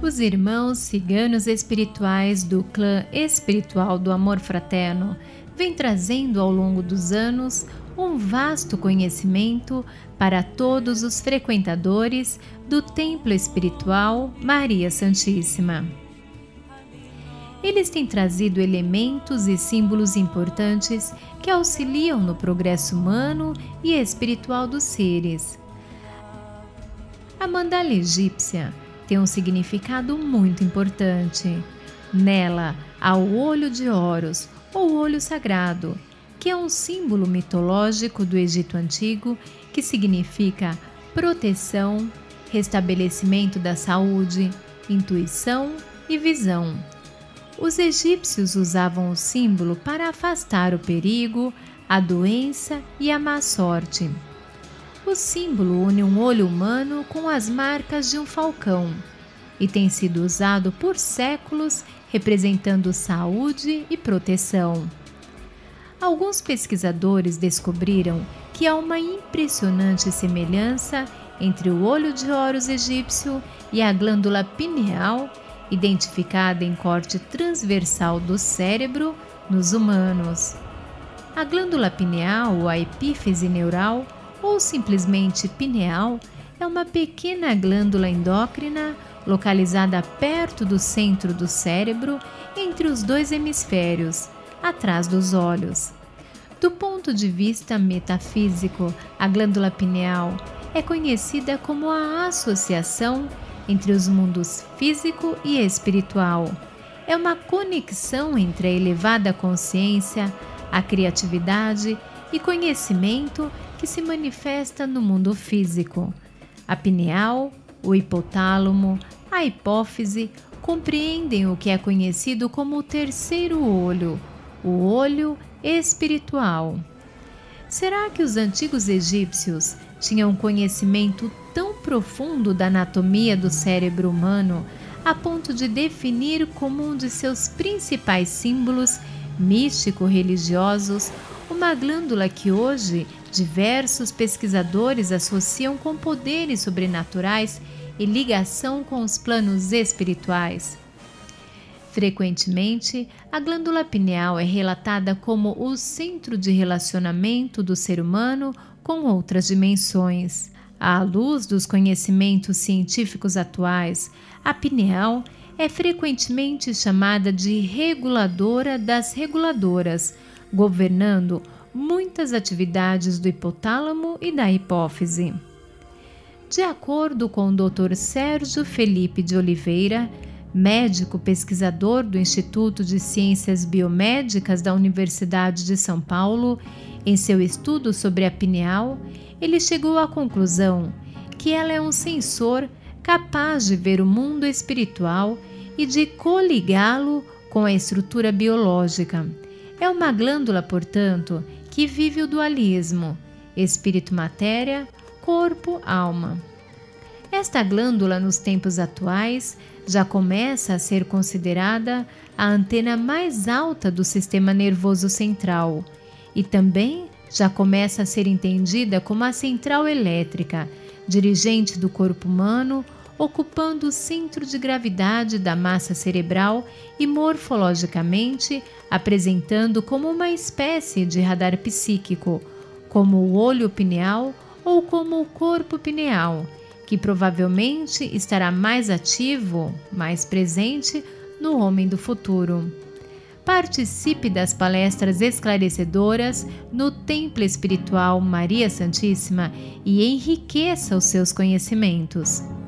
Os irmãos ciganos espirituais do clã espiritual do amor fraterno vêm trazendo ao longo dos anos um vasto conhecimento para todos os frequentadores do Templo Espiritual Maria Santíssima. Eles têm trazido elementos e símbolos importantes que auxiliam no progresso humano e espiritual dos seres. A mandala egípcia tem um significado muito importante. Nela há o olho de Horus, ou olho sagrado, que é um símbolo mitológico do Egito Antigo que significa proteção, restabelecimento da saúde, intuição e visão. Os egípcios usavam o símbolo para afastar o perigo, a doença e a má sorte. O símbolo une um olho humano com as marcas de um falcão e tem sido usado por séculos representando saúde e proteção. Alguns pesquisadores descobriram que há uma impressionante semelhança entre o olho de Horus egípcio e a glândula pineal, identificada em corte transversal do cérebro nos humanos. A glândula pineal, ou a epífise neural, ou simplesmente pineal, é uma pequena glândula endócrina localizada perto do centro do cérebro, entre os dois hemisférios, atrás dos olhos. Do ponto de vista metafísico, a glândula pineal é conhecida como a associação entre os mundos físico e espiritual. É uma conexão entre a elevada consciência, a criatividade e conhecimento que se manifesta no mundo físico. A pineal, o hipotálamo, a hipófise compreendem o que é conhecido como o terceiro olho, o olho espiritual. Será que os antigos egípcios tinham um conhecimento tão profundo da anatomia do cérebro humano a ponto de definir como um de seus principais símbolos místico-religiosos uma glândula que hoje diversos pesquisadores associam com poderes sobrenaturais e ligação com os planos espirituais? Frequentemente, a glândula pineal é relatada como o centro de relacionamento do ser humano com outras dimensões. À luz dos conhecimentos científicos atuais, a pineal é frequentemente chamada de reguladora das reguladoras, governando muitas atividades do hipotálamo e da hipófise. De acordo com o Dr. Sérgio Felipe de Oliveira, médico pesquisador do Instituto de Ciências Biomédicas da Universidade de São Paulo, em seu estudo sobre a pineal, ele chegou à conclusão que ela é um sensor capaz de ver o mundo espiritual e de coligá-lo com a estrutura biológica. É uma glândula, portanto, que vive o dualismo, espírito-matéria, corpo-alma. Esta glândula, nos tempos atuais, já começa a ser considerada a antena mais alta do sistema nervoso central e também já começa a ser entendida como a central elétrica, dirigente do corpo humano, ocupando o centro de gravidade da massa cerebral e morfologicamente apresentando como uma espécie de radar psíquico, como o olho pineal ou como o corpo pineal, que provavelmente estará mais ativo, mais presente no homem do futuro. Participe das palestras esclarecedoras no Templo Espiritual Maria Santíssima e enriqueça os seus conhecimentos.